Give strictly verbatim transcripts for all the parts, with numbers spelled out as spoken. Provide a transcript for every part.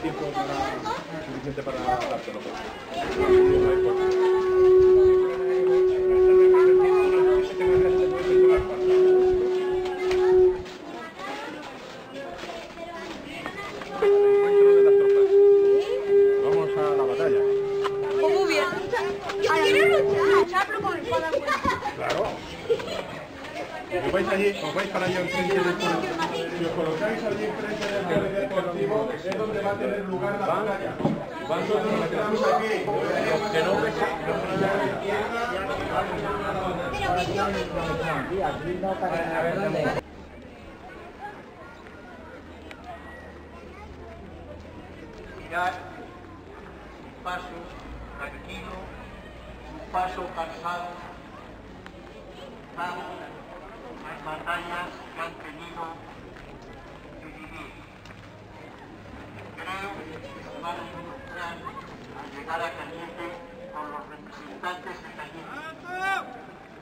tiempo para, suficiente para dártelo. Vamos a la batalla. Muy bien. Yo quiero luchar, pero con espada. Claro. Os vais allí, os vais para allá enfrente del y os colocáis allí enfrente del deportivo, es donde va a tener lugar la batalla. Nosotros nos quedamos aquí, que no me Mirad un paso tranquilo, un paso cansado, vamos las batallas que han tenido que vivir. Creo que se van a encontrar al llegar a Cañete con los representantes de Cañete.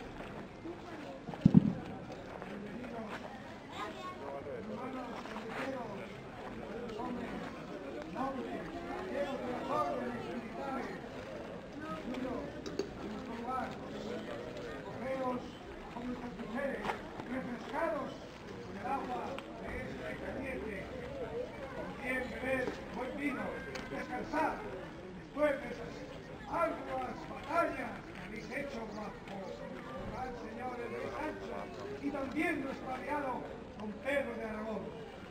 Refrescados con el agua de este Cañete, con bien beber buen vino, descansar después de esas arduas batallas que habéis hecho bajo el gran señor de Sancho y también nuestro aliado don Pedro de Aragón.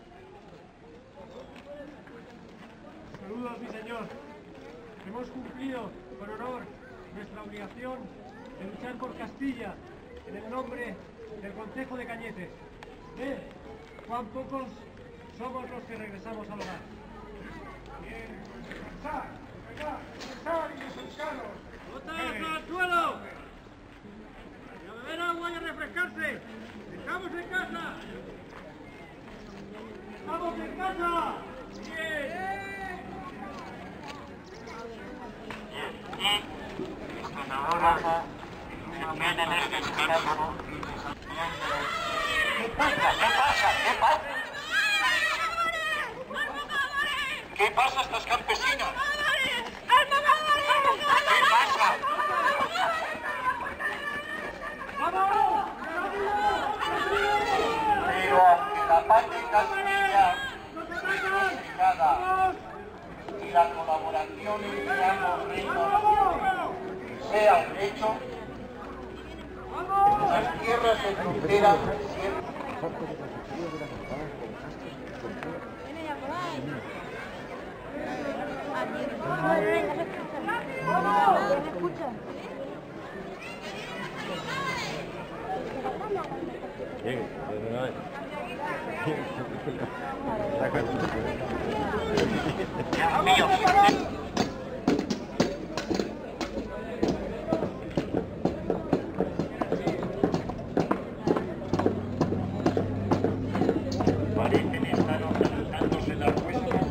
Saludos, mi señor. Hemos cumplido con honor nuestra obligación de luchar por Castilla en el nombre del Concejo de Cañete. ¿Eh? Cuán pocos somos los que regresamos al hogar. Bien, descansar, descansar, descansar y refrescados. ¡Botas al suelo! ¡Y a beber agua y a refrescarse! ¡Estamos en casa! ¡Estamos en casa! ¡Bien! Y están ahora también en este campo. ¿Qué pasa? ¿Qué pasa? ¿Qué pasa? ¿Qué pasa a estas campesinas? ¿Qué pasa? Pero aunque la paz de Castilla es complicada y la colaboración entre ambos reinos sea un hecho, las tierras de frontera siempre... Dios mío. Parecen estar organizándose las huestes.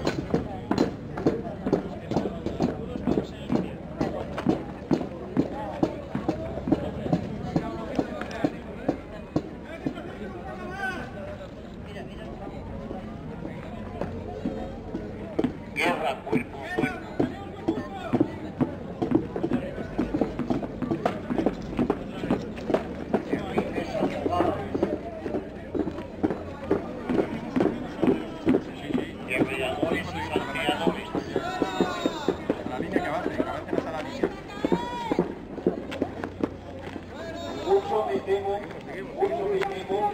Guerra cuerpo a cuerpo. Guerreadores y salteadores. La línea que avance, que avancen hasta la línea. Mucho me temo, mucho me temo.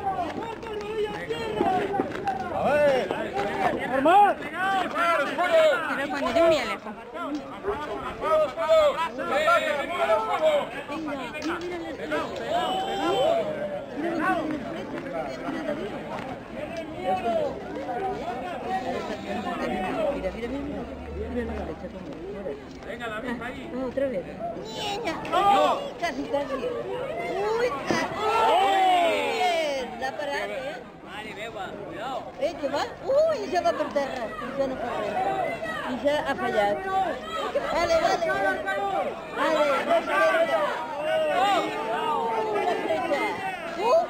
A ver, ¡Armad! Quiero poner muy lejos. Mira, mira, mira. Venga, la misma ahí. Ah, otra vez. ¡No! Casi, casi. ¡Uy! ¡Uy! La parada, ¿eh? Vale, beba, cuidado. Eh, que va? Uy, ja va per terra. I ja no fa res. I ja ha fallat. Vale, vale. Vale, respecte. Una fletxa. Uh!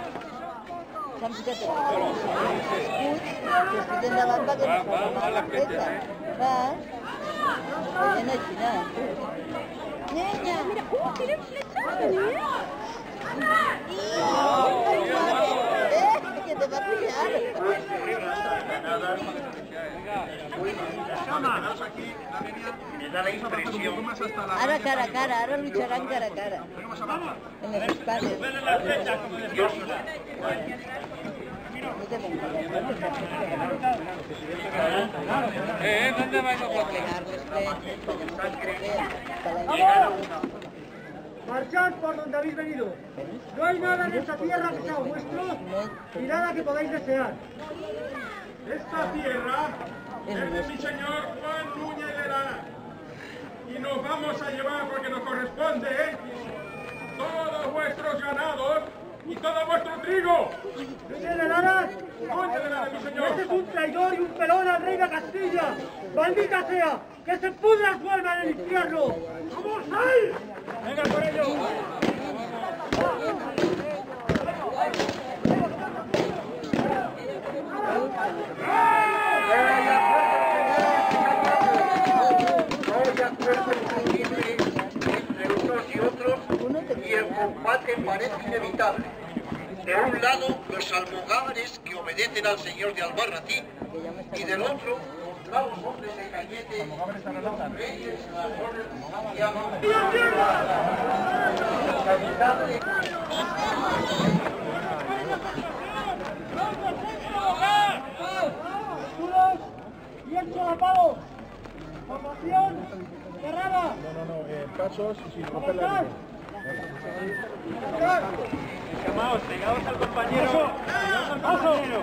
S'han ficat aquí. Escut, que estic endavant perquè no fa la fletxa. Va. Está llena de chinas. Niña. Mira, uh, tiene flechazo, ¿eh? ¡Eh! ¡Que te va a pillar! Me da la impresión. Ahora cara a cara, ahora lucharán cara a cara. En los espacios. No te pongas. Eh, ¿dónde vais a Marchad por donde habéis venido. No hay nada en esta tierra que sea vuestro y nada que podáis desear. Esta tierra es de mi señor Juan Núñez de Lara. Y nos vamos a llevar porque nos corresponde, ¿eh? Todos vuestros ganados y todo vuestro trigo. Núñez de Lara, Núñez de Lara, mi señor. este es un traidor y un pelón al rey de Castilla. ¡Maldita sea! ¡Que se pudra su alma en el infierno! ¡Vamos ahí! ¡Venga por ello! Y el combate parece inevitable. De un lado, los almogávares que obedecen al señor de Albarracín, y del otro, los bravos hombres de Cañete, los reyes, ladrones, ¡Escudos bien solapados! ¡Formación cerrada! No, no, no, eh, pasos y sin romper la línea. Llamaos, pegaos al compañero. Pegaos al compañero.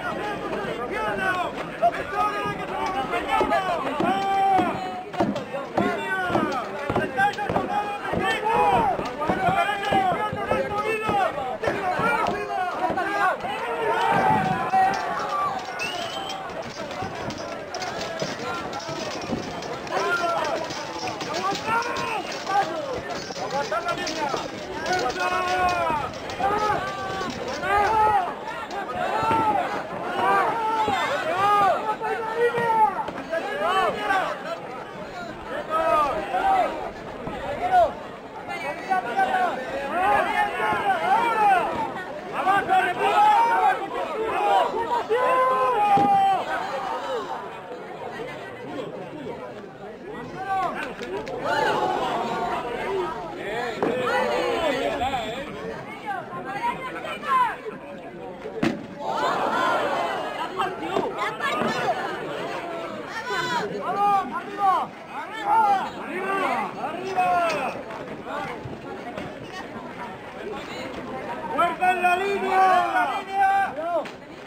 ¡Fuerza en la línea! ¡En la línea! ¡Yo!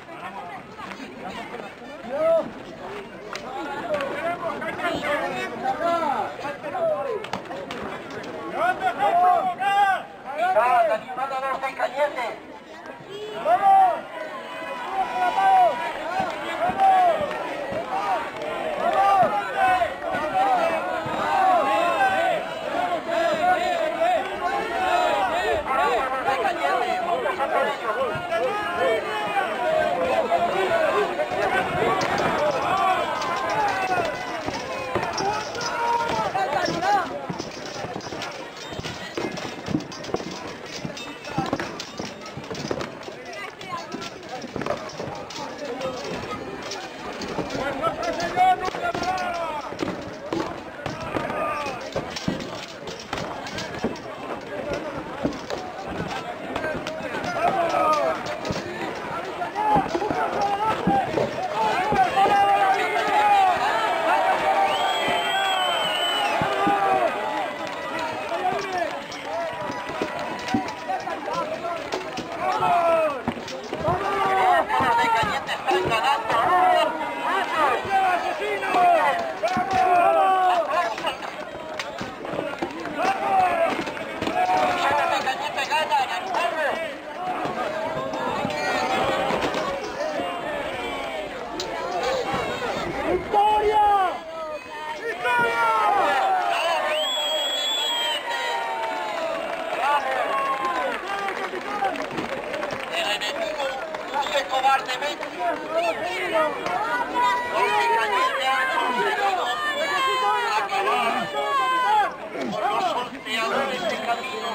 ¡Yo! ¡Queremos Cañete! ¡No os dejéis provocar! ¡Mirad, animad a los de Cañete! ¡Vamos! ¡Vamos! ¡Vamos! ¡Vamos de Cañete! ¡Vamos a por ellos!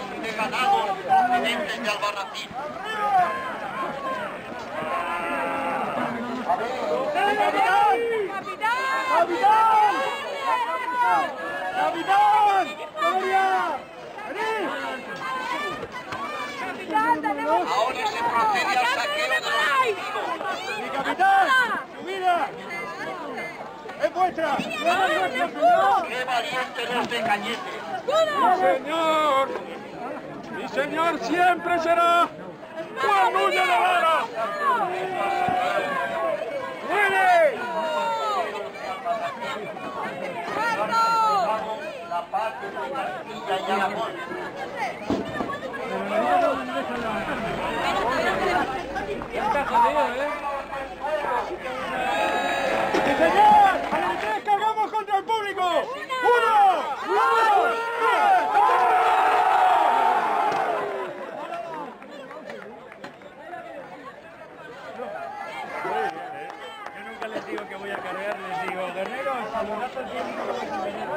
de ganados procedentes de Albarracín. ¡Capitán! ¡Capitán! ¡Capitán! ¡Gloria! ¡Venid! Ahora se procede al saqueo de los enemigos. ¡Mi capitán! ¡Su vida! ¡Es vuestra! ¡Qué valientes los de Cañete! Señor, mi señor siempre será Juan Núñez de Lara. ¡Muere! La paz de Castilla y Aragón. Está jodido, ¿eh? ¡Sí, señor! ¡A los tres cargamos contra el público! ¡Uno! ¡Dos! ¡Tres! Yo nunca les digo que voy a cargar, les digo, guerreros, saludad al público.